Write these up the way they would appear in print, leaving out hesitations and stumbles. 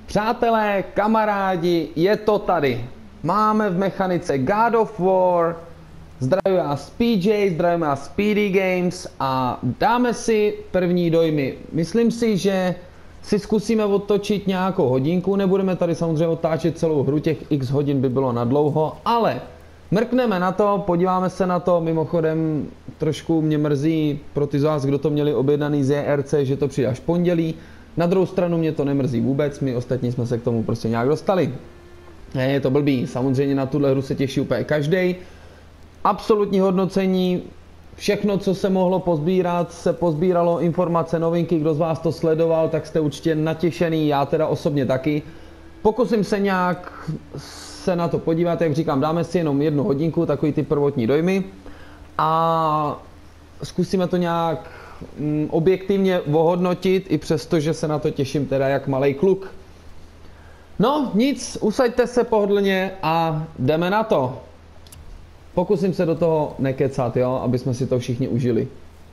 Přátelé, kamarádi, je to tady. Máme v mechanice God of War, zdravím vás PJ, zdravím vás Speedy Games a dáme si první dojmy. Myslím si, že si zkusíme otočit nějakou hodinku, nebudeme tady samozřejmě otáčet celou hru, těch x hodin by bylo nadlouho, ale mrkneme na to, podíváme se na to, mimochodem trošku mě mrzí pro ty z vás, kdo to měli objednaný z JRC, že to přijde až pondělí. Na druhou stranu mě to nemrzí vůbec, my ostatní jsme se k tomu prostě nějak dostali. Je to blbý, samozřejmě na tuhle hru se těší úplně každý. Absolutní hodnocení, všechno, co se mohlo pozbírat, se pozbíralo, informace, novinky, kdo z vás to sledoval, tak jste určitě natěšený, já teda osobně taky. Pokusím se nějak se na to podívat, jak říkám, dáme si jenom 1 hodinku, takový ty prvotní dojmy a zkusíme to nějak objektivně ohodnotit, i přesto, že se na to těším teda jak malej kluk. No nic, usaďte se pohodlně a jdeme na to. Pokusím se do toho nekecat, jo, aby jsme si to všichni užili.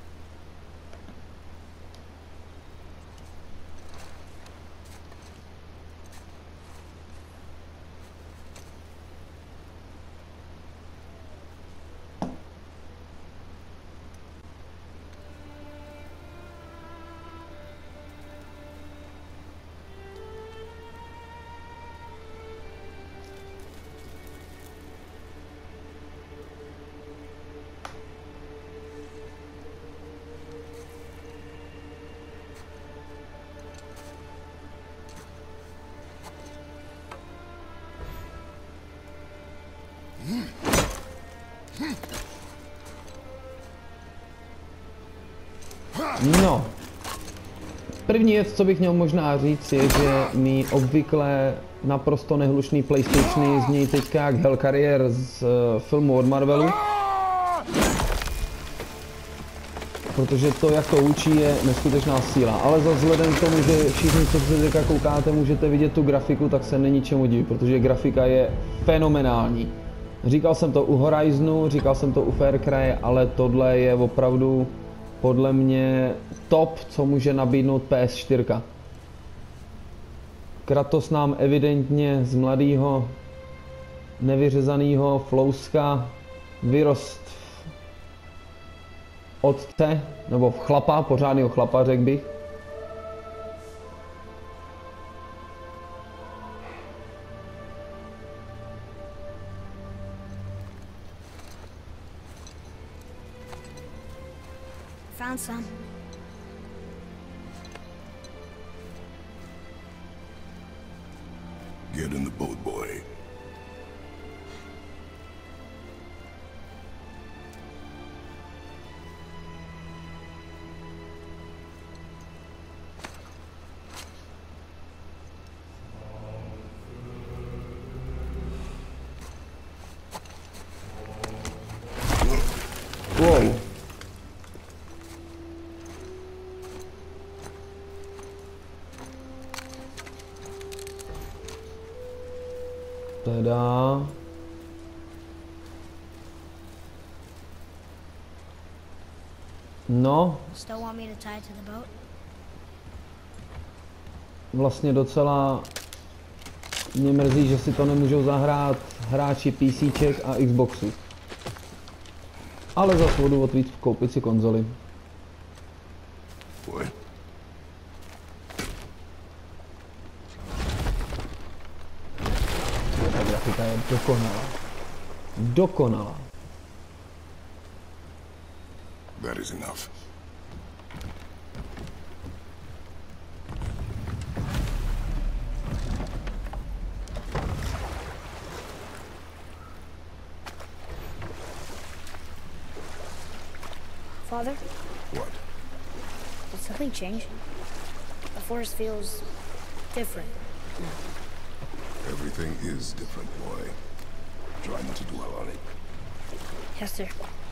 No, první věc, co bych měl možná říct, je, že mý obvykle naprosto nehlušný PlayStationy znějí teďka jak Hellcarrier z filmu od Marvelu. Protože to, jak to učí, je neskutečná síla. Ale za vzhledem k tomu, že všichni, co se teďka koukáte, můžete vidět tu grafiku, tak se není čemu divit, protože grafika je fenomenální. Říkal jsem to u Horizonu, říkal jsem to u Far Cry, ale tohle je opravdu podle mě top, co může nabídnout PS4. Kratos nám evidentně z mladého, nevyřezaného flouska vyrost otce, nebo v chlapa, pořádného chlapa, řekl bych. Found some. Get in the boat, boy. Wow. Teda. No. Still want me to tie it to the boat? Vlastně docela mě mrzí, že si to nemůžou zahrát hráči PCček a Xboxu. Ale zas budu víc koupit si konzoli. Boy. Ta grafika je dokonalá. Dokonalá. That is enough. Father, What? did something change? The forest feels different. Everything is different, boy. Try not to dwell on it. Yes, sir.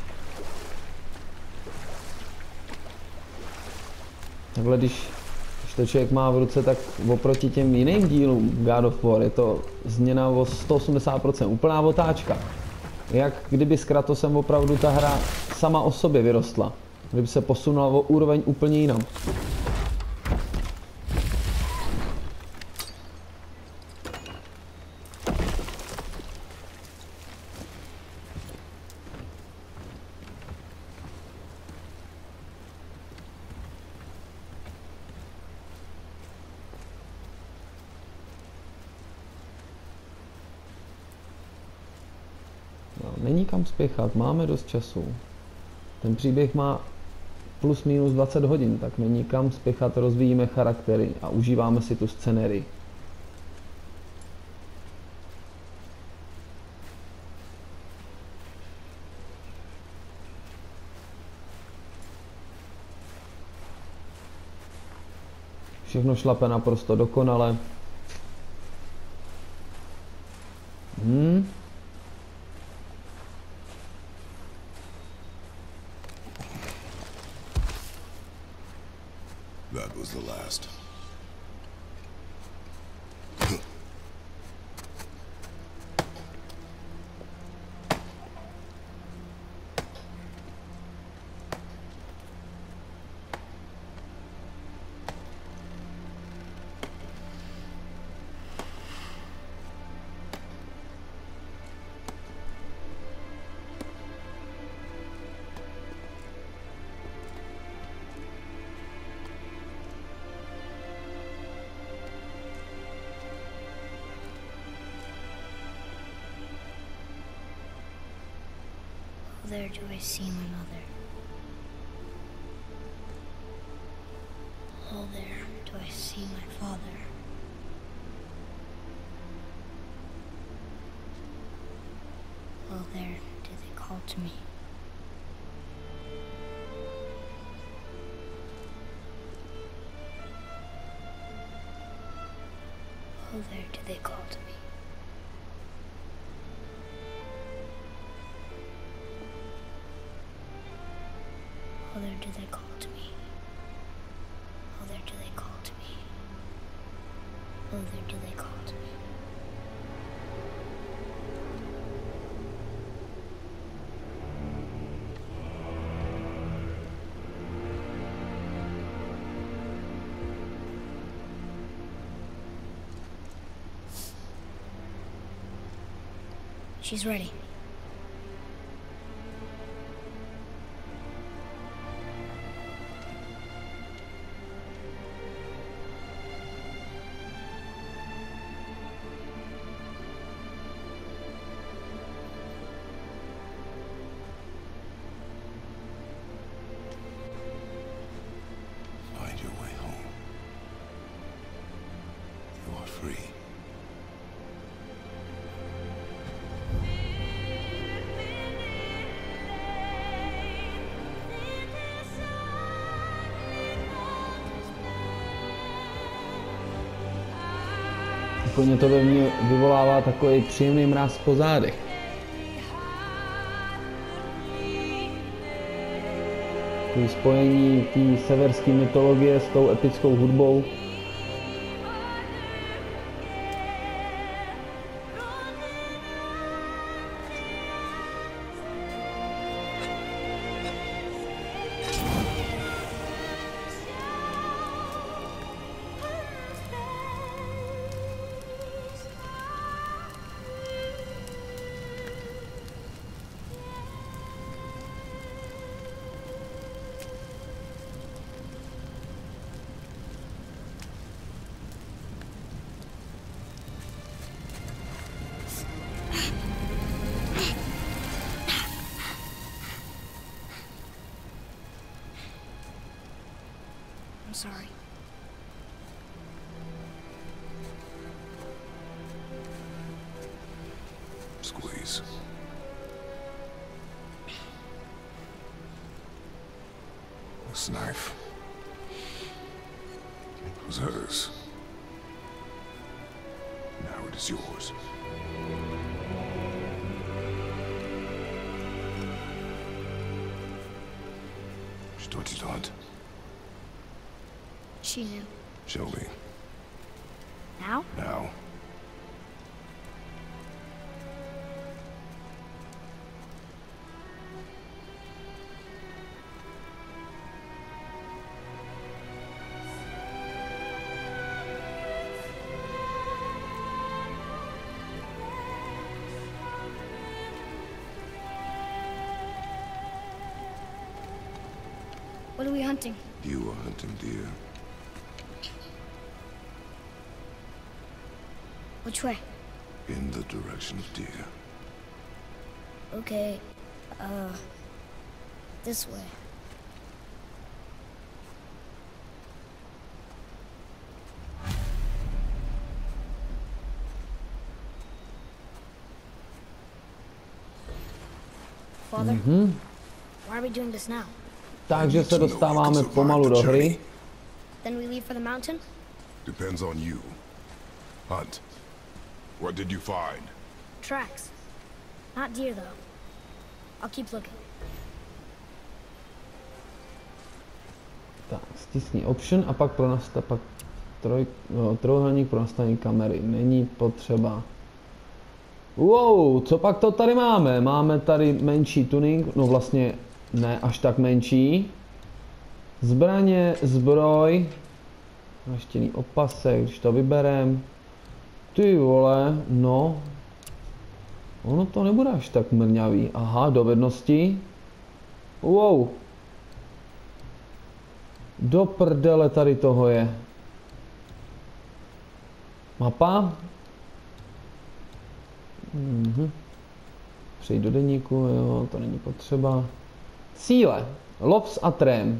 Takhle, když to člověk má v ruce, tak oproti těm jiným dílům God of War je to změna o 180%, úplná otáčka. Jak kdyby s Kratosem opravdu ta hra sama o sobě vyrostla. Kdyby se posunula o úroveň úplně jinou. Není kam spěchat, máme dost času. Ten příběh má plus minus 20 hodin, tak není kam spěchat, rozvíjíme charaktery a užíváme si tu scenérii. Všechno šlape naprosto dokonale. That was the last. There do I see my mother. Oh, there do I see my father. Oh, there do they call to me. Oh, there do they call to me. Oh, there do they call to me. Oh, there do they call to me. Oh, there do they call to me. She's ready. Find your way home. You are free. Úplně to ve mně vyvolává takový příjemný mráz po zádech. Takový spojení té severské mytologie s tou epickou hudbou. I'm sorry. Squeeze. This knife was hers. Now it is yours. She taught you to hunt. She knew. Show me. Now? Now. What are we hunting? You are hunting deer. Which way? In the direction of deer. Okay, this way. Father, why are we doing this now? Takže se dostáváme pomalu do hry. Then we leave for the mountain? Depends on you. Hunt. What did you find? Tracks. Not deer, though. I'll keep looking. Tak, stisni option a pak pro nastavení trojúhelník pro nastavení kamery. Není potřeba. Wow, co pak to tady máme? Máme tady menší tuning, no vlastně ne až tak menší. Zbraně, zbroj, naštěný opasek, když to vyberem. Ty vole, no. Ono to nebude až tak mrňavý. Aha, dovednosti. Wow. Do prdele tady toho je. Mapa. Přejít do deníku, jo, to není potřeba. Cíle. Loves a trém.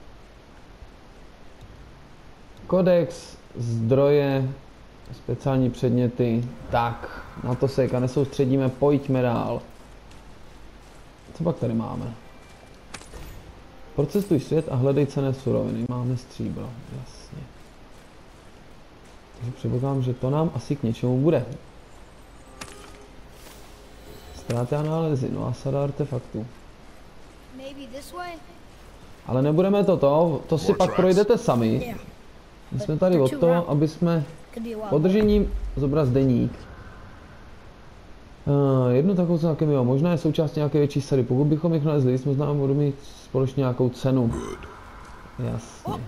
Kodex, zdroje, speciální předměty. Tak, na to se nesoustředíme, pojďme dál. Co pak tady máme? Procestuj svět a hledej cenné suroviny. Máme stříbro, jasně. Takže předpokládám, že to nám asi k něčemu bude. Ztráty a nálezy, no a sada artefaktů. Ale nebudeme to si pak projdete sami. My jsme tady od toho, aby jsme podržením zobraz deník. Jednu takovou celkem jo, možná je součást nějaké větší sady. Pokud bychom jich nalezli, jsme znamená, budou mít společně nějakou cenu. Jasně.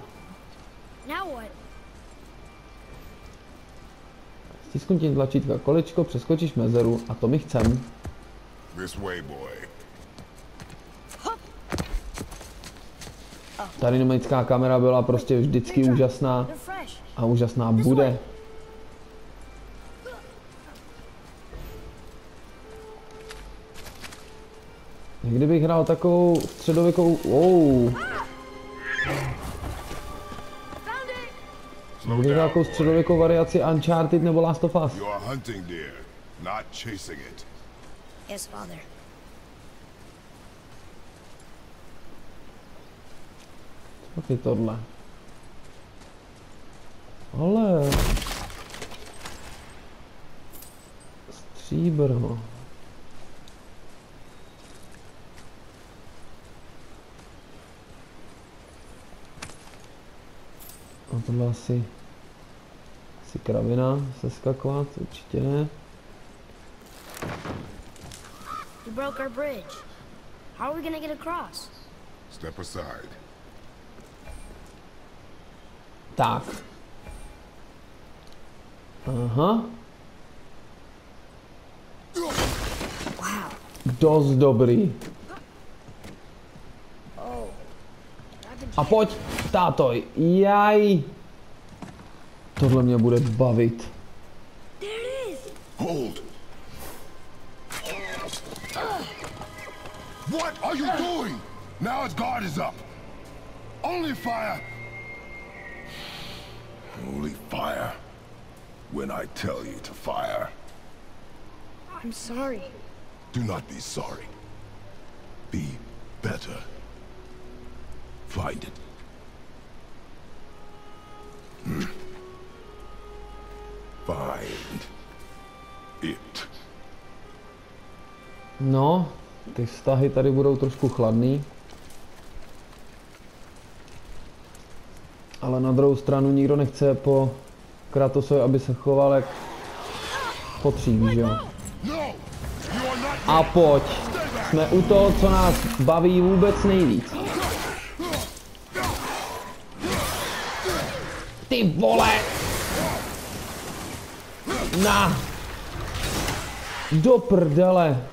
Stisknu tím tlačítka kolečko, přeskočíš mezeru a to my chcem. Ta dynamická kamera byla prostě vždycky úžasná a úžasná bude. Kdybych hrál takovou středověkou... Kdybych hrál takovou středověkou variaci Uncharted nebo Last of Us. Yes, Father. Tak je tohle. Ale... Stříbro. A tohle asi kravina, seskakovat, určitě ne. You broke our bridge. How are we gonna get across? Step aside. Tak. Aha. Dost dobrý. A pojď, táto, jaj. Tohle mě bude bavit. Hold. What are you doing? Now its guard is up. Only fire. Only fire. When I tell you to fire. I'm sorry. Do not be sorry. Be better. Find it. Find it. No, ty vztahy tady budou trošku chladný. Ale na druhou stranu nikdo nechce po Kratosovi, aby se choval jak potřík, že jo? A pojď. Jsme u toho, co nás baví vůbec nejvíc. Ty vole! Na! Do prdele!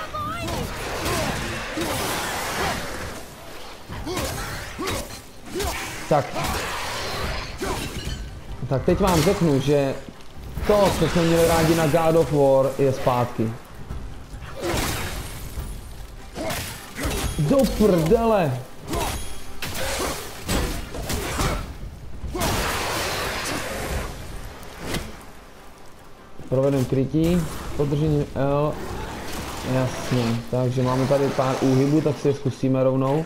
Tak teď vám řeknu, že to, co jsme měli rádi na God of War, je zpátky. Do prdele! Provedem krytí, podržení L. Jasně, takže máme tady pár úhybů, tak si je zkusíme rovnou.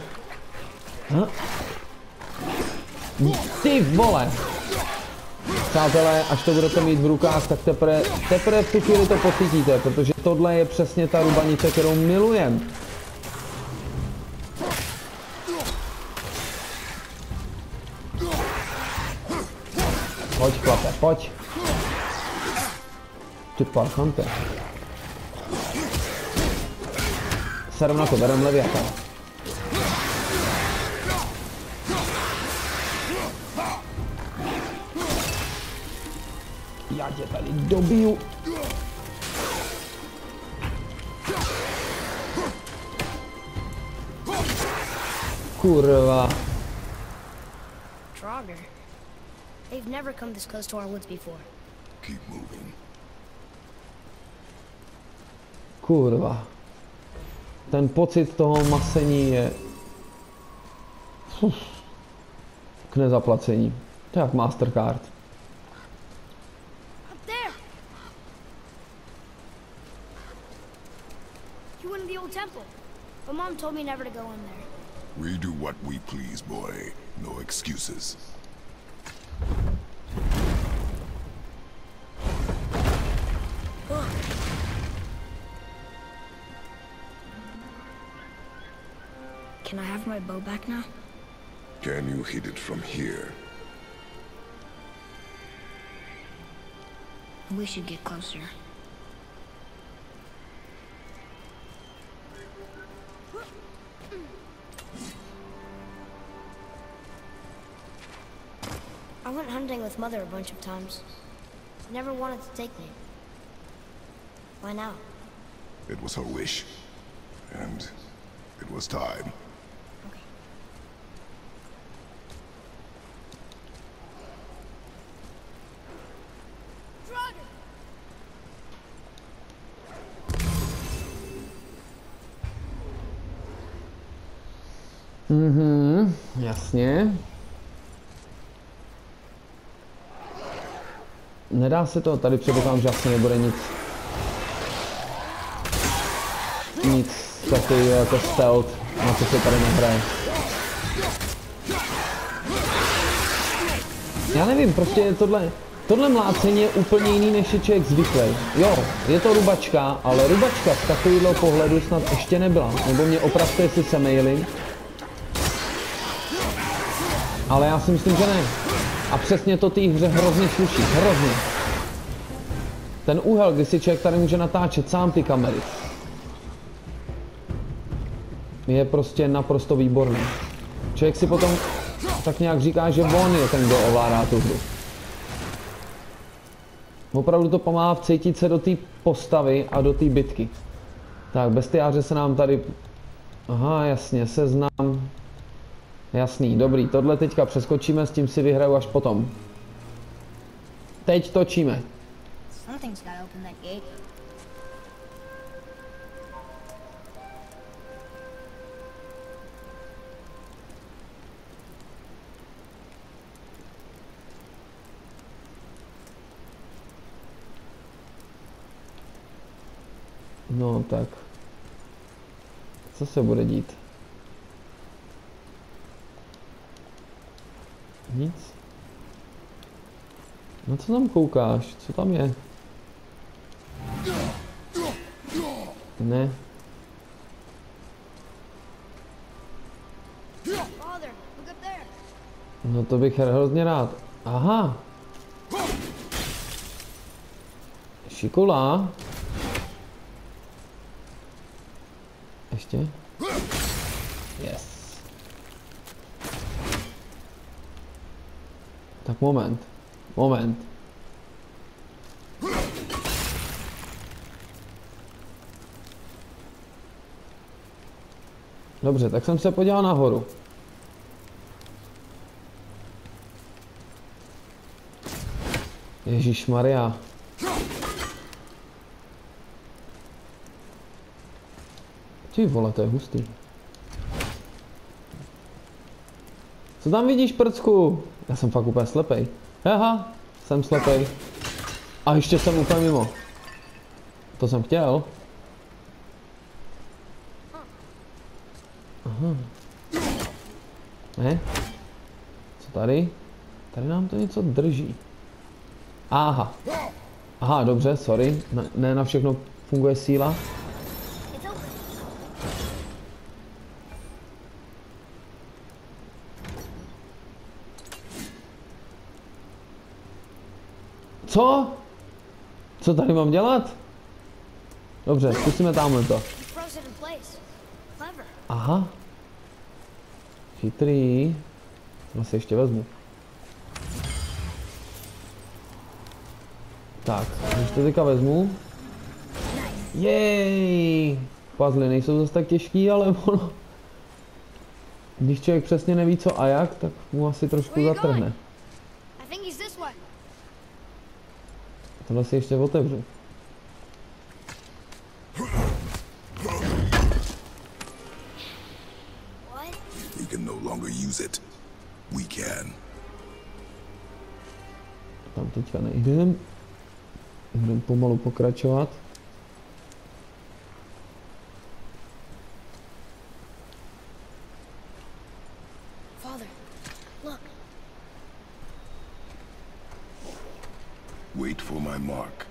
Ty vole! Přátelé, až to budete mít v rukách, tak teprve v tu chvíli to pocítíte, protože tohle je přesně ta rubanice, kterou milujem. Pojď, chlape, pojď. Ty parchante. Serem na to, berem leviata. Já tě tady dobiju. Kurva. Draugr. They've never come this close to our woods before. Keep moving. Kurva. Ten pocit toho masení je k nezaplacení. To je jak Mastercard. Up there! You went in the old temple. But Mom told me never to go in there. We do what we please, boy. No excuses. Can I have my bow back now? Can you hit it from here? We should get closer. I went hunting with Mother a bunch of times. Never wanted to take me. Why now? It was her wish. And it was time. Okay. Draugr! Jasně. Nedá se to, tady předpokládám, že asi nebude nic takového jako stealth, na co se tady nehraje. Já nevím, prostě je tohle mlácení je úplně jiný, než je člověk zvyklý. Jo, je to rubačka, ale rubačka z takového pohledu snad ještě nebyla, nebo mě opravdu, jestli se mýlím. Ale já si myslím, že ne. A přesně to té hře hrozně sluší, hrozně. Ten úhel, kdy si člověk tady může natáčet sám ty kamery, je prostě naprosto výborný. Člověk si potom tak nějak říká, že on je ten, kdo ovládá tu hru. Opravdu to pomáhá vcítit se do té postavy a do té bitky. Tak, bestiáře se nám tady... Aha, jasně, seznam. Jasný, dobrý, tohle teďka přeskočíme, s tím si vyhraju až potom. Teď točíme. Something's gotta open that gate. No tak. Co se bude dít? Nic. No co tam koukáš? Co tam je? Ne. Father, look up there. No to bych hrozně rád. Aha. Šikola. Ještě? Yes. Tak moment. Moment. Dobře, tak jsem se podíval nahoru. Ježišmarja. Ty vole, to je hustý. Co tam vidíš, prcku? Já jsem fakt úplně slepej. Aha, jsem slepej. A ještě jsem úplně mimo. To jsem chtěl. Aha. Ne? Co tady? Tady nám to něco drží. Aha. Aha, dobře, sorry. Ne na všechno funguje síla. Co? Co tady mám dělat? Dobře, zkusíme tamhle to. Aha. Chytrý. No se ještě vezmu. Tak, když to teďka vezmu. Jej! Puzzle nejsou zase tak těžký, ale ono... Když člověk přesně neví co a jak, tak mu asi trošku zatrhne. Tohle si ještě otevřu. We can no longer use it. We can. Tam teďka nejdem. Budeme pomalu pokračovat. Father, look. Wait for my mark.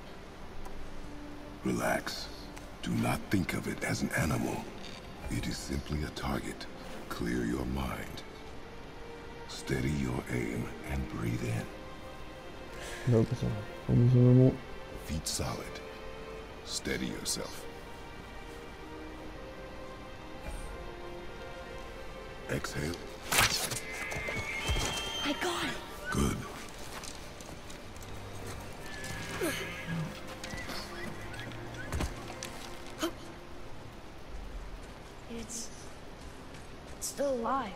Relax. Do not think of it as an animal. It is simply a target. Clear your mind. Steady your aim and breathe in. Dobře, pomůžeme mu. Feet solid. Steady yourself. Exhale. I got it. Good. It's still alive.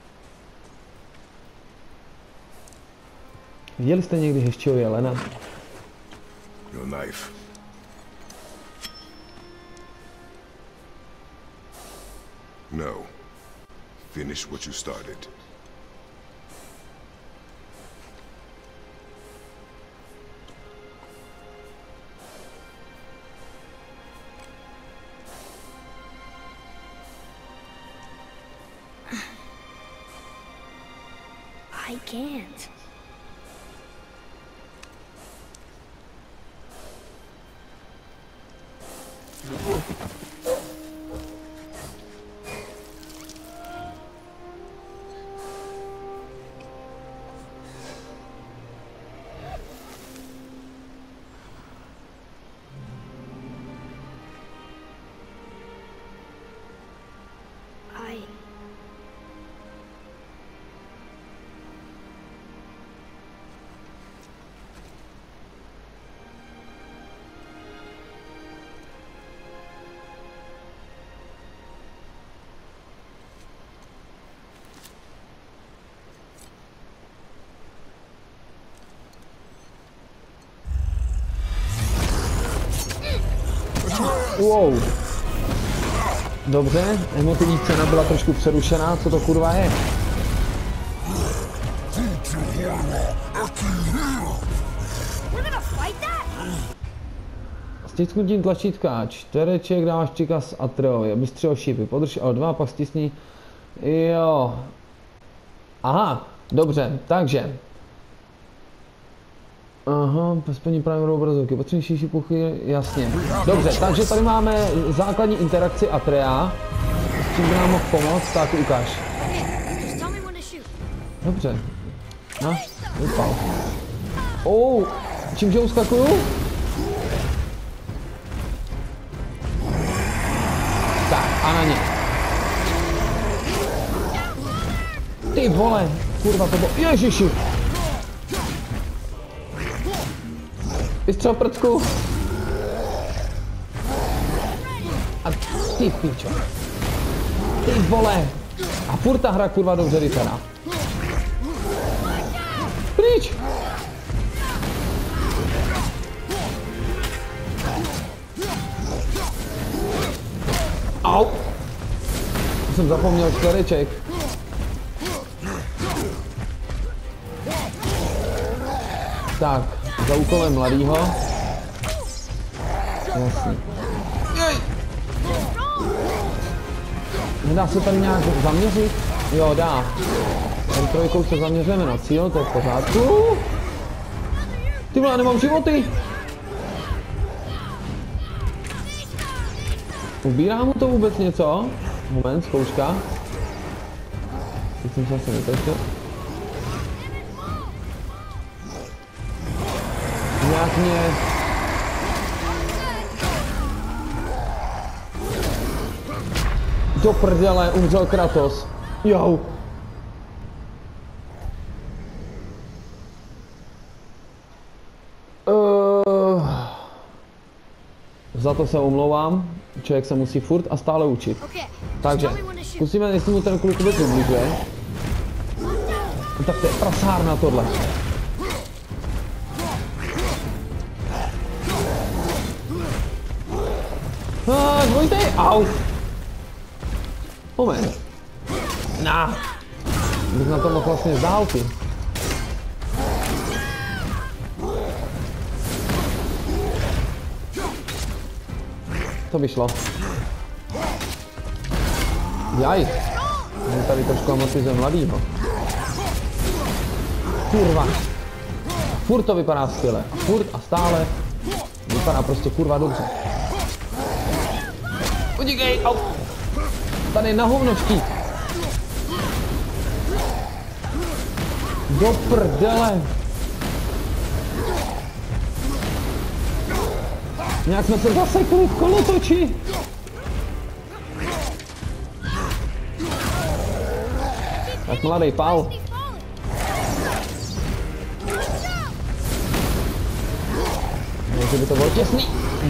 Viděli jste někdy heščího jelena? Your knife. No. Finish what you started. I can't. Wow. Dobře, emotivní scéna byla trošku přerušená, co to kurva je? Stisknutím tlačítka čtvereček dáváš příkaz Atreovi, aby střelil šípy. Podrž L2, pak stisni. Jo. Aha, dobře, takže. Aha, splní právě obrazovky, potřebnější puchy, jasně. Dobře, takže tady máme základní interakci Atrea. S čím by nám mohl pomoct, tak ukáž. Dobře. No, vypal. Čímže uskakuju? Tak, a na ně. Ty vole, kurva to bylo, ježiši. Vystřel prcku. A ty pičo. Ty vole. A furt ta hra kurva dobře vypadá. Pryč. Au. Jsem zapomněl čtvereček. Tak, za úkolem mladýho. Jasný. Nedá se tady nějak zaměřit? Jo, dá. Tady trojkou se zaměřujeme na cíl, to je v pořádku. Ty vole, nemám životy. Ubírá mu to vůbec něco? Moment, zkouška. Teď jsem se asi netešil. Nějak mě... Do prdele, umřel Kratos. Jo. Za to se omlouvám. Člověk se musí furt a stále učit. Takže, zkusíme, jestli mu ten kluk vůbec ubližuje. Tak to je prasárna tohle. Dvojitej, au. Moment. Bych na to mohl vlastně z dálky. To vyšlo. Jaj. Mě tady trošku amortizuje mladýho. Kurva. Furt to vypadá skvěle. A furt a stále vypadá prostě kurva dobře. Utíkej, au. Tady na hovno štít. Do prdele. Nějak jsme se zasekli v kolotoči. Tak mladý pál. Že by to bylo těsný.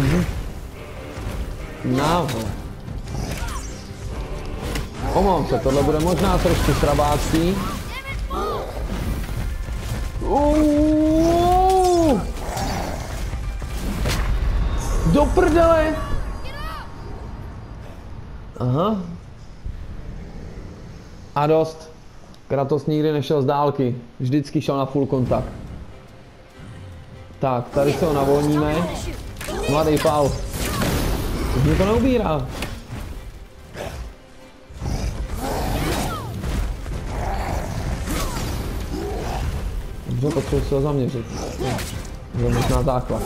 Návole. Omlouvám se, tohle bude možná trošku srabácký. Do prdele! Aha. A dost. Kratos nikdy nešel z dálky. Vždycky šel na full kontakt. Tak, tady se ho navolníme. Mladý pál. Už mě to neubírá. Dobře, potřebuji se ho zaměřit. To je možná základ.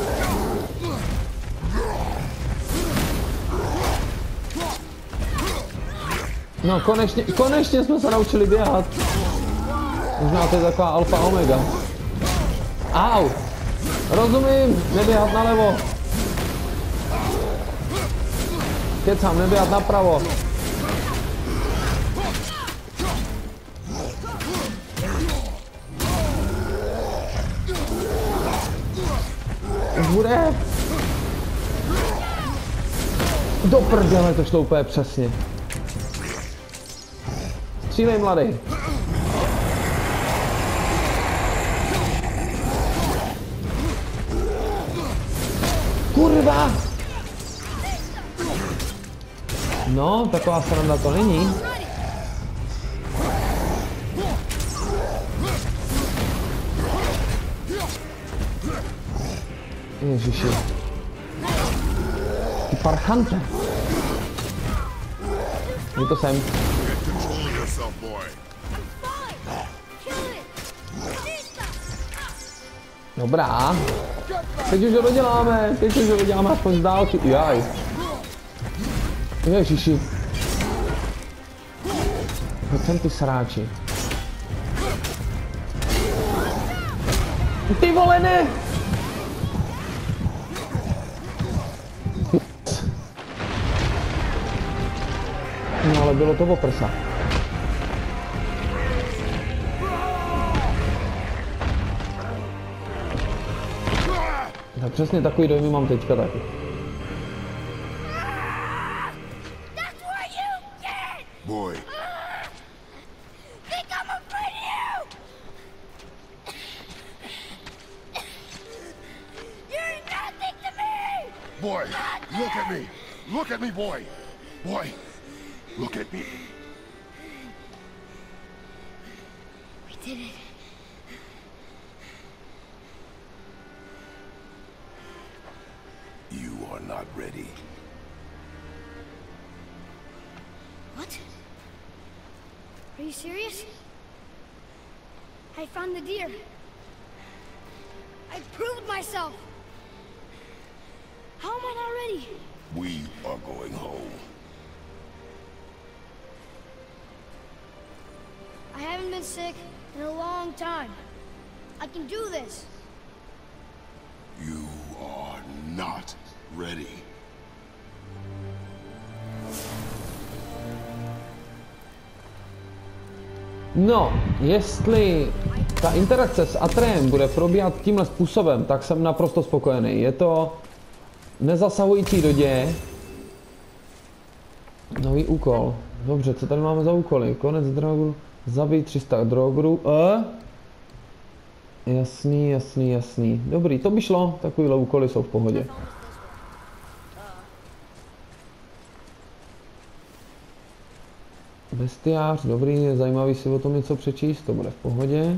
No, konečně jsme se naučili běhat. Možná to je taková alfa omega. Au! Rozumím, neběhat nalevo. Kecám, neběhat napravo. Už bude. Do prdele, to šlo úplně přesně. Střílej, mladý. Kurva! No, taková sranda to není. Ježiši. Ty parchante. Je to sem. Dobrá. Teď už ho doděláme, aspoň z dálky. Jaj. Ježiši. Pojď sem ty sráči. Ty vole, ne! No ale bylo to o prsa. Tak přesně takový dojmy mám teďka taky. Boy. Think I'm afraid of you! You're nothing to me! Boy, look at me. Look at me, boy. Boy, look at me. We did it. are not ready. What? Are you serious? I found the deer. I proved myself. How am I not ready? We are going home. I haven't been sick in a long time. I can do this. You are not ready. No, jestli ta interakce s Atrem bude probíhat tímhle způsobem, tak jsem naprosto spokojený. Je to nezasahující do děje. Nový úkol. Dobře, co tady máme za úkoly? Konec drogu, zabít 300 drogru. Jasný. Dobrý, to by šlo. Takovýhle úkoly jsou v pohodě. Bestiář, dobrý, je zajímavý si o tom něco přečíst, to bude v pohodě.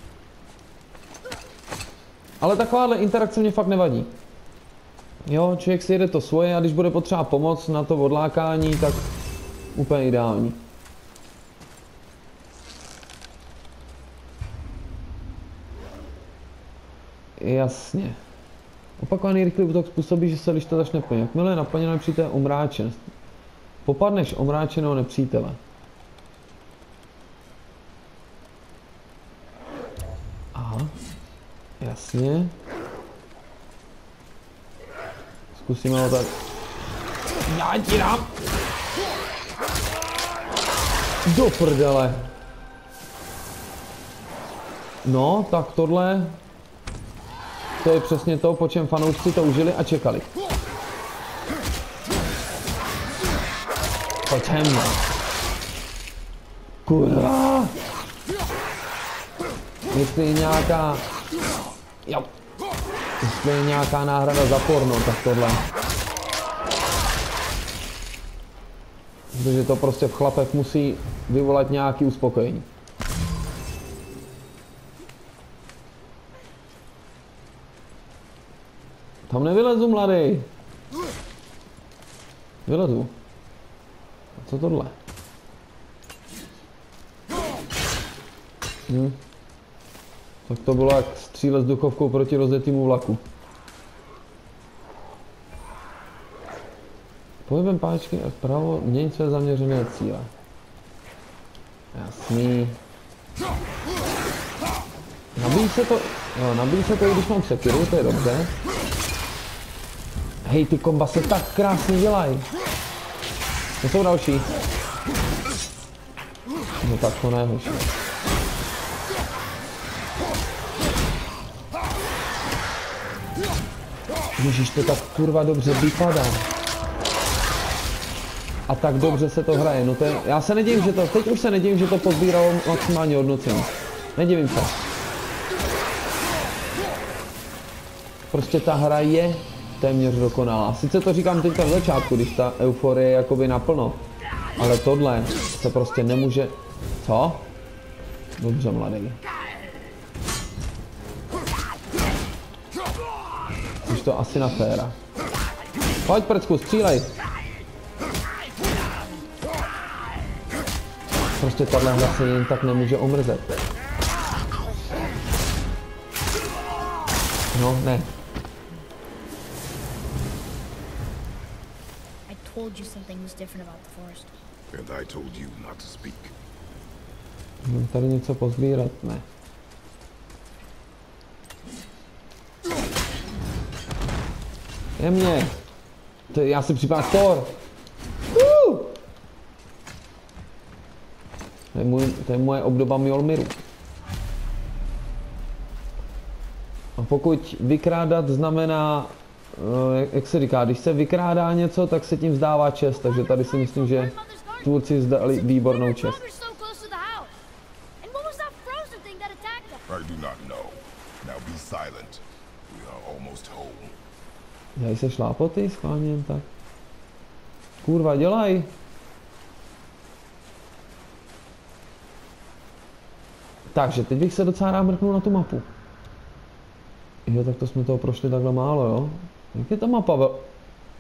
Ale takováhle interakce mě fakt nevadí. Jo, člověk si jede to svoje a když bude potřeba pomoc na to odlákání, tak úplně ideální. Jasně. Opakovaný rychlý útok způsobí, že se lišta začne plnit. Jakmile je naplněno nepřítel omráčen. Popadneš omráčeného nepřítele. Aha. Jasně. Zkusíme ho tak. Já ti dám! Do prdele. No, tak tohle... To je přesně to, po čem fanoušci to užili a čekali. Pojď sem. Kurva. Jestli je nějaká... Jo. Jestli je nějaká náhrada za porno, tak tohle. Protože to prostě v chlapech musí vyvolat nějaký uspokojení. Tam nevylezu, mladý. Vylezu. A co tohle? Tak to bylo jak střílet s duchovkou proti rozjetýmu vlaku. Pohybem páčky a vpravo měň své zaměřené cíle. Jasný. Nabíjí se to, jo, nabíjí se to, i když mám sekiru, to je dobře. Hej, ty komba se tak krásně dělají. To jsou další. No tak to ne, hoši. Ježíš, to tak kurva dobře vypadá. A tak dobře se to hraje, no to je, já se nedivím, že to, teď už se nedivím, že to pozbíralo maximální hodnocení. Nedivím se. Prostě ta hra je téměř dokonalá. Sice to říkám teďka na začátku, když ta euforie je jakoby naplno. Ale tohle se prostě nemůže... Co? Dobře, mladý. Už to asi na féra. Pojď, prcku, střílej. Prostě tahle hra se jen tak nemůže omrzet. No, ne. I told you something was different about the forest. And I told you not to speak. Tady něco pozbírat? Ne. Jemně. Já si připadám Thor. To je moje obdoba Mjolniru. A pokud vykrádat znamená, jak se říká, když se vykrádá něco, tak se tím vzdává čest, takže tady si myslím, že tvůrci zdali výbornou čest. I do not know. Now be silent. We are almost home. Dělají se šlápoty schválně jen tak. Kurva, dělaj. Takže teď bych se docela rád mrknul na tu mapu. Jo, tak to jsme toho prošli takhle málo, jo. Jak je ta mapa?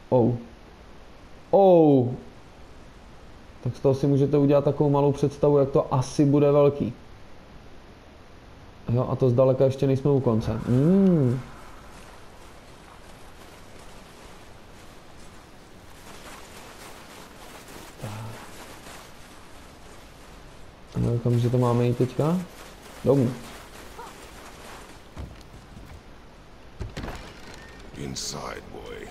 Oh. Oh. Tak z toho si můžete udělat takovou malou představu, jak to asi bude velký. Jo, a to zdaleka ještě nejsme u konce. No, kamže to máme jít teďka? Domů. Inside, boy.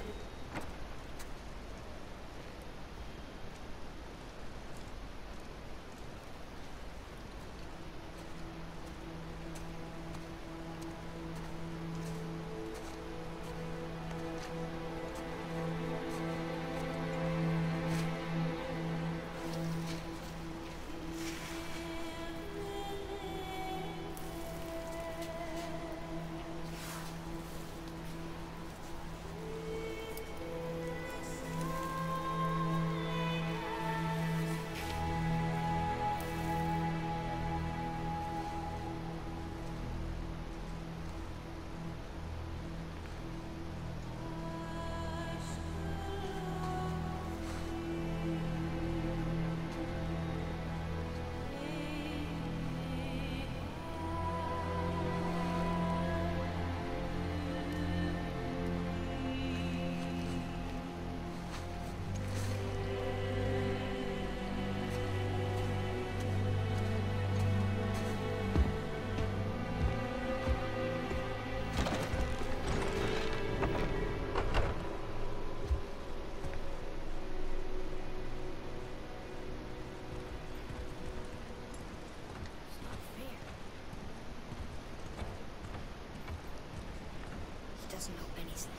Doesn't know anything.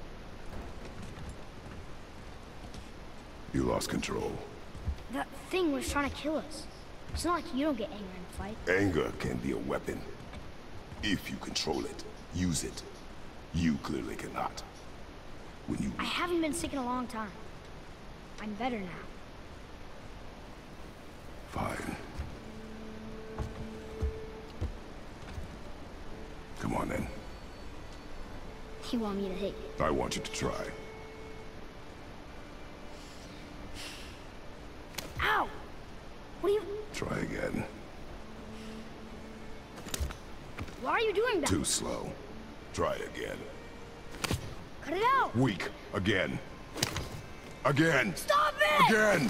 You lost control. That thing was trying to kill us. It's not like you don't get angry in a fight. Anger can be a weapon. If you control it, use it. You clearly cannot. When you... I haven't been sick in a long time. I'm better now. Fine. Come on then. You want me to hit you? I want you to try. Ow! What are you... Try again. Why are you doing that? Too slow. Try again. Cut it out! Weak. Again. Again. Stop it! Again.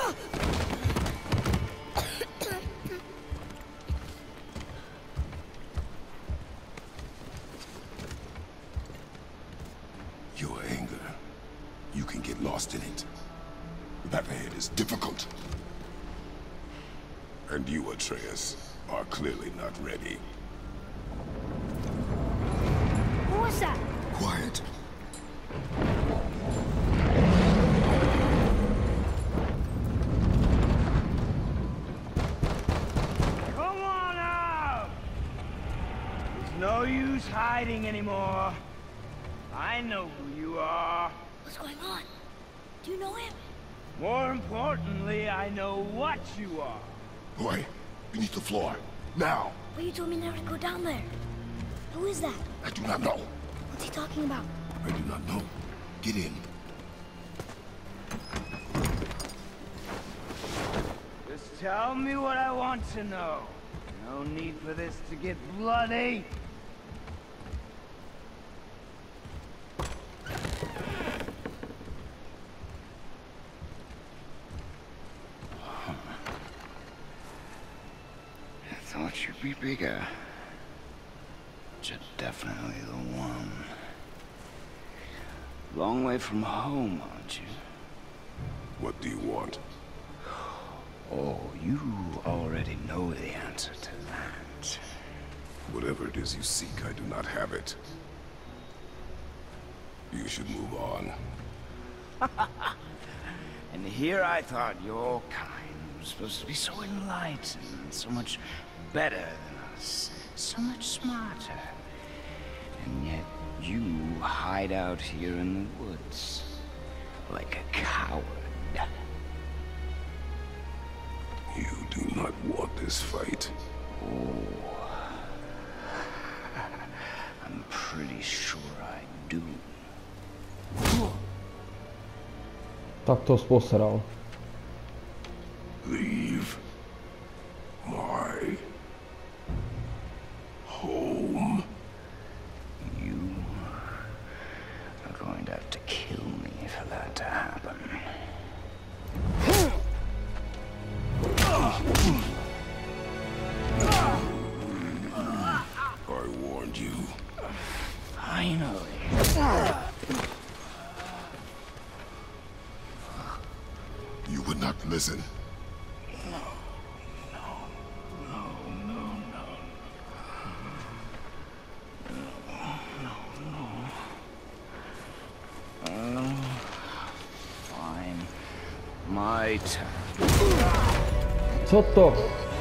Your anger. You can get lost in it. The path ahead is difficult. And you, Atreus, are clearly not ready. What was that? Quiet. Come on out! There's no use hiding anymore. I know who you are. What's going on? Do you know him? More importantly, I know what you are. Boy, beneath the floor. Now. But you told me never to go down there. Who is that? I do not know. What's he talking about? I do not know. Get in. Just tell me what I want to know. No need for this to get bloody. I thought you'd be bigger. But you're definitely the one. Long way from home, aren't you? What do you want? Oh, you already know the answer to that. Whatever it is you seek, I do not have it. You should move on. And here I thought your kind was supposed to be so enlightened, so much better than us, so much smarter. And yet you hide out here in the woods, like a coward. You do not want this fight. Oh, I'm pretty sure I do. Tak to posral. Leave my home. You are going to have to kill me for that to happen. I warned you. Finally. You would not listen. Fine. My turn. Co to?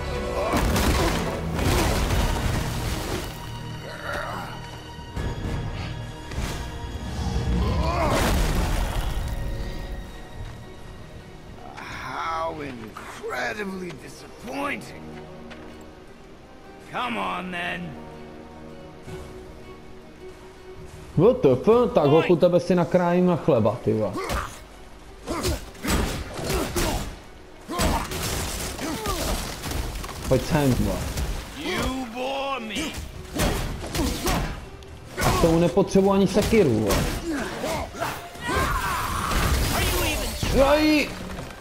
How incredibly disappointing. Come on then. WTF, tak hochu, tebe si nakrájím na chleba, ty vole. Pojď sem, vole. You bore me. A k tomu nepotřebuji ani sekiru, vole. Jaj!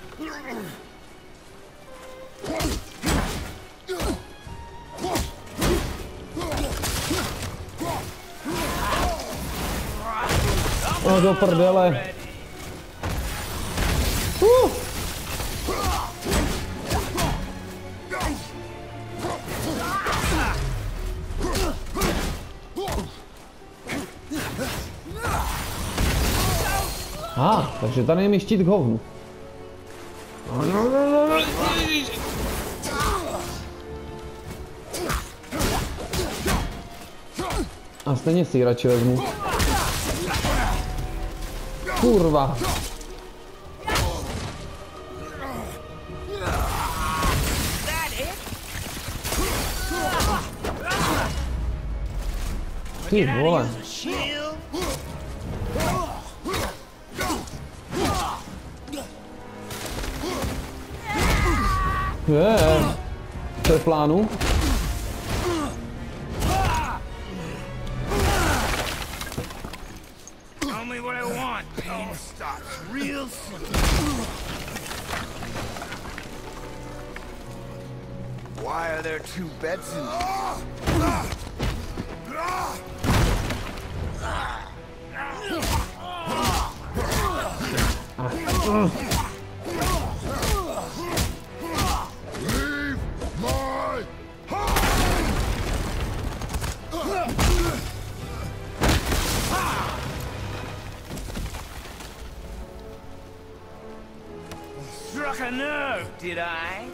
No do prdele. Takže tady je mi štít k hovnu. A stejně si ji radši vezmu. Kurva. Ty vole. To je v plánu. Why are there two beds in Leave my Struck a nerve, did I?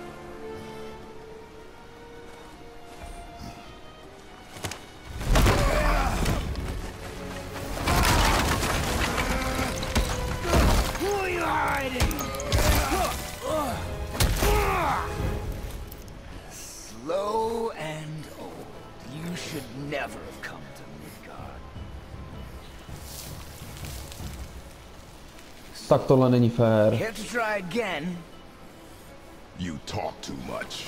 Who are you hiding? Slow and old. You should never have come to Midgard. Tak tohle není fér. Care to try again? You talk too much.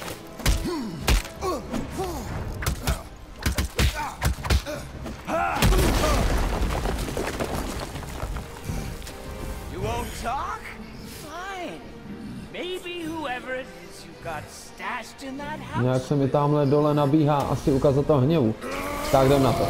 You won't talk? Fine. Maybe whoever it is you got stashed in that house. Nějak se mi tamhle dole nabíhá asi ukazatel hněvu. Tak jdem na to.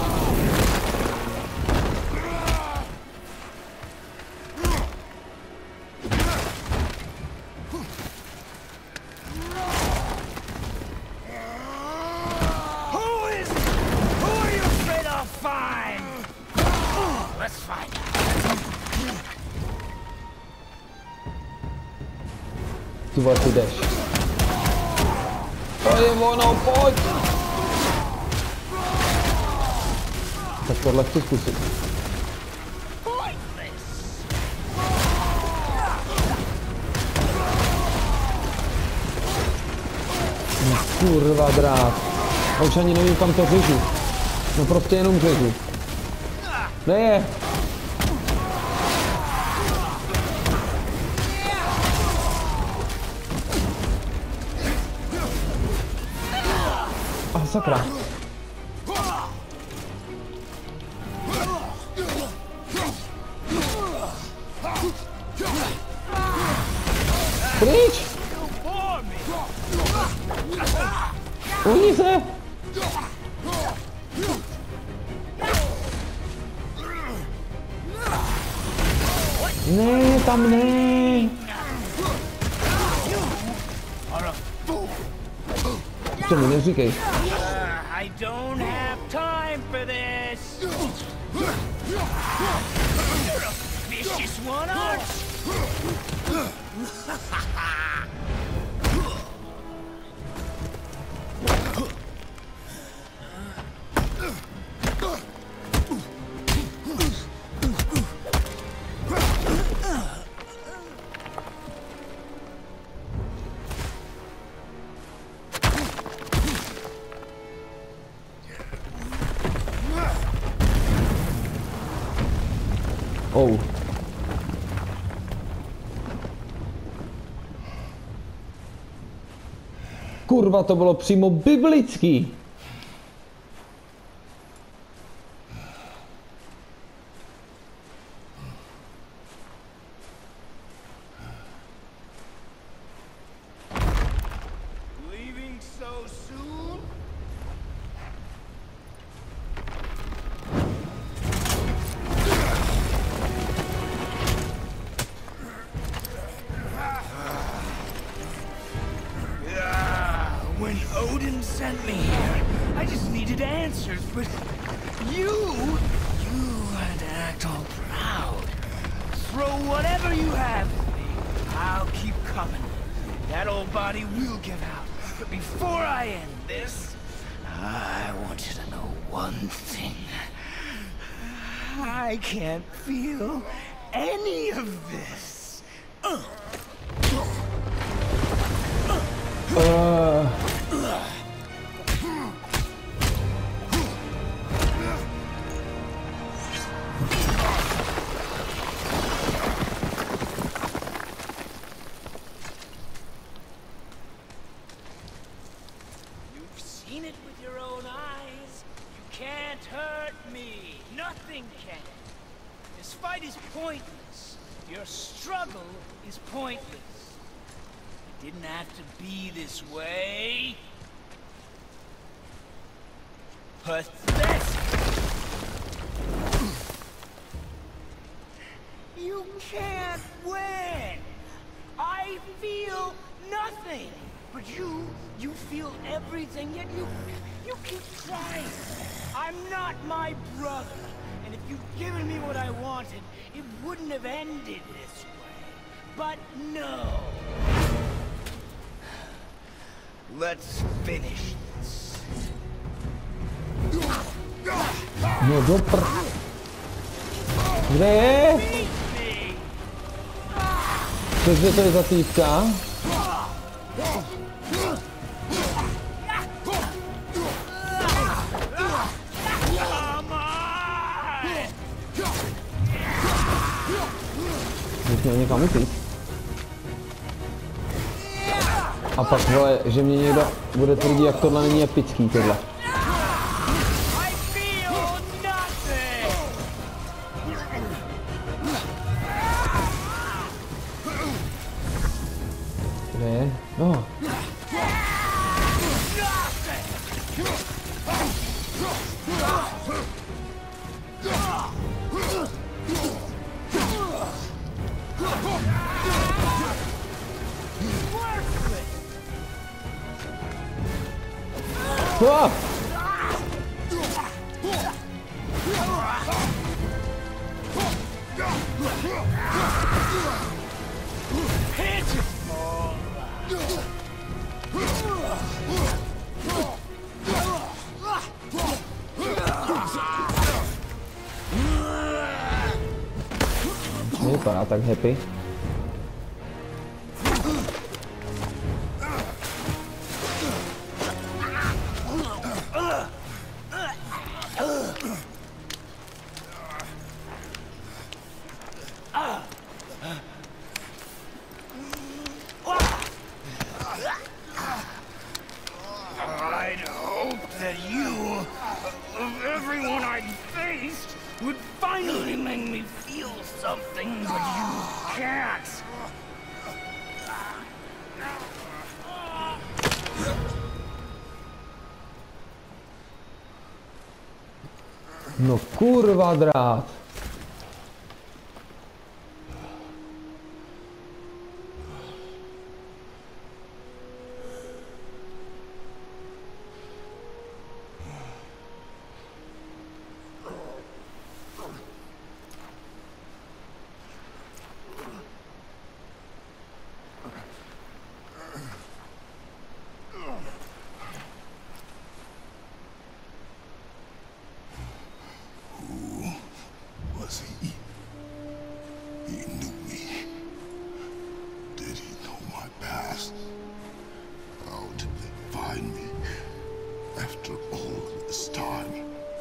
Ty vole, ty jdeš. To je ono, pojď! Tak tohle chci zkusit. No, kurva drát. A už ani nevím, kam to řežu. No prostě jenom řežu. Kde je? sakra. Pryč! Uhni se! Ne, tam ne! Co mi neříkej. I don't have time for this. You're a vicious one, aren't you? Oh. Kurva, to bylo přímo biblický. Leaving so soon? When Odin sent me here, I just needed answers, but you had to act all proud. Throw whatever you have at me. I'll keep coming. That old body will give out. But before I end this, I want you to know one thing. I can't feel any of this. You've seen it with your own eyes. You can't hurt me. Nothing can. This fight is pointless. Your struggle is pointless. It didn't have to be this way. Pathetic. You can't win. I feel nothing. But you feel everything, yet you keep trying. I'm not my brother. And if you'd given me what I wanted, it wouldn't have ended this way. But no. Let's finish this. No dopr... Kde je? Cože to je za týpka? Bych měl někam utíct. A pak vole, že mě někdo bude tvrdit, jak tohle není epický tohle. Kde je? No. Oh! Nevypadá tak happy. I'd hope that thing, but you can't. No kurva drát. Was he? He knew me. Did he know my past? How did they find me after all this time?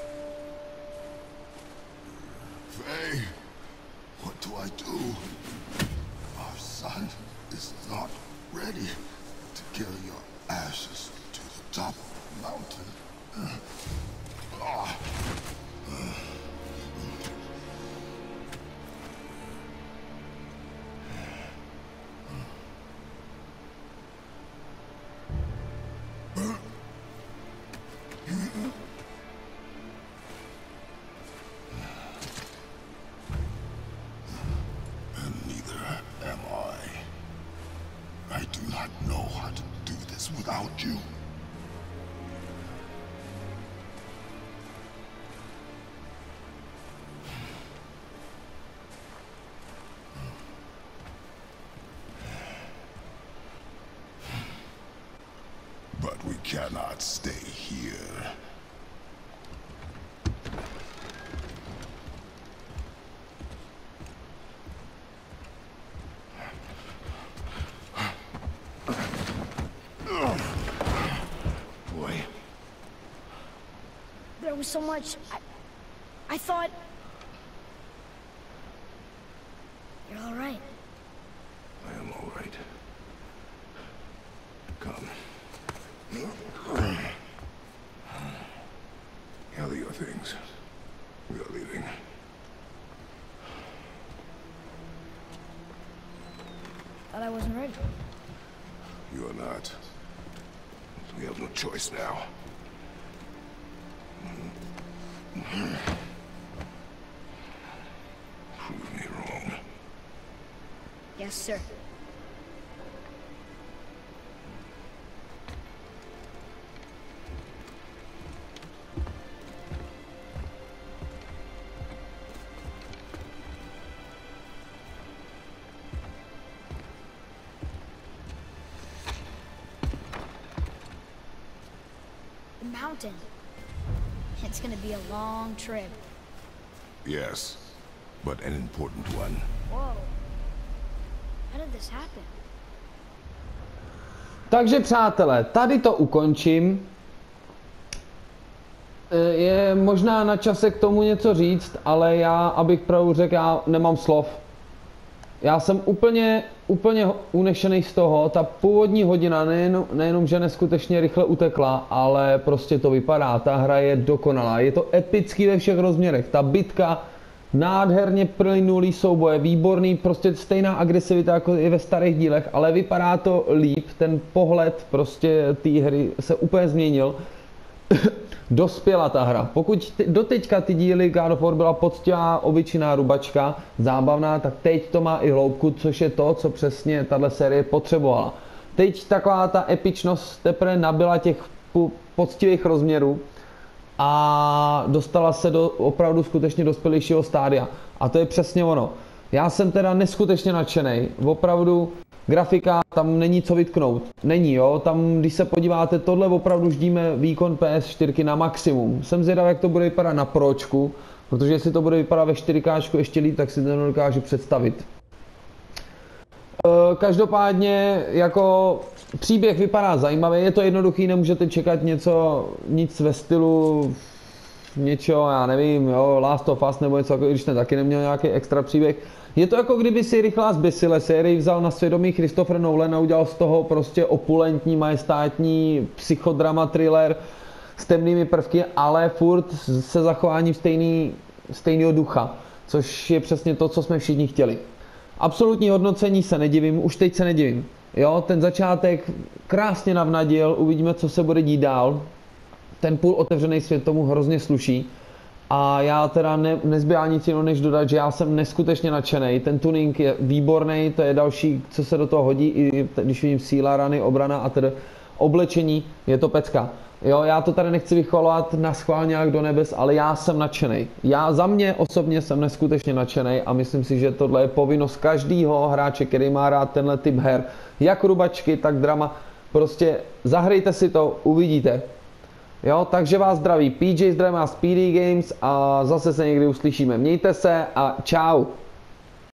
Faye, what do I do? Our son is not ready to carry your ashes to the top of the mountain. And neither am I. I do not know how to do this without you. But we cannot stay here. Boy. There was so much. I thought. You're all right. I am all right. Come. Gather your things. We are leaving. Thought I wasn't ready. You are not. We have no choice now. Prove me wrong. Yes, sir. The mountain. It's gonna be a long trip. Yes, but an important one. Whoa. How did this happen? Takže přátelé, tady to ukončím. Je možná na čase k tomu něco říct, ale já, abych pravdu řekl, já nemám slov. Já jsem úplně unešený z toho, ta původní hodina nejenom, že neskutečně rychle utekla, ale prostě to vypadá, ta hra je dokonalá, je to epický ve všech rozměrech, ta bitka, nádherně plynulý souboje, výborný, prostě stejná agresivita jako i ve starých dílech, ale vypadá to líp, ten pohled prostě té hry se úplně změnil. Dospěla ta hra. Pokud doteďka ty díly God of War byla poctivá, obyčejná rubačka, zábavná, tak teď to má i hloubku, což je to, co přesně tahle série potřebovala. Teď taková ta epičnost teprve nabyla těch poctivých rozměrů a dostala se do opravdu skutečně dospělejšího stádia. A to je přesně ono. Já jsem teda neskutečně nadšenej. Opravdu grafika, tam není co vytknout. Není, jo, tam když se podíváte, tohle opravdu ždíme výkon PS4 na maximum. Jsem zvědav, jak to bude vypadat na Pročku, protože jestli to bude vypadat ve 4K ještě líp, tak si to nedokážu představit. Každopádně jako příběh vypadá zajímavě, je to jednoduchý, nemůžete čekat nic ve stylu něčeho, já nevím, jo, Last of Us nebo něco, když ten taky neměl nějaký extra příběh. Je to jako kdyby si Rychlá zběsile sérii vzal na svědomí Christopher Nolan a udělal z toho prostě opulentní, majestátní psychodrama thriller s temnými prvky, ale furt se zachováním stejného ducha. což je přesně to, co jsme všichni chtěli. Absolutní hodnocení se nedivím, už teď se nedivím. Jo, ten začátek krásně navnadil, uvidíme, co se bude dít dál. Ten půl otevřený svět tomu hrozně sluší. A já teda nezbývá nic jiného, než dodat, že já jsem neskutečně nadšený. Ten tuning je výborný, to je další, co se do toho hodí, i když vidím síla, rany, obrana a tedy oblečení, je to pecka. Jo, já to tady nechci vychvalovat na schvál nějak do nebes, ale já jsem nadšený. Já za mě osobně jsem neskutečně nadšený a myslím si, že tohle je povinnost každého hráče, který má rád tenhle typ her. Jak rubačky, tak drama. Prostě zahrajte si to, uvidíte. Jo, takže vás zdraví PJ, zdraví vás PD Games a zase se někdy uslyšíme. Mějte se a čau.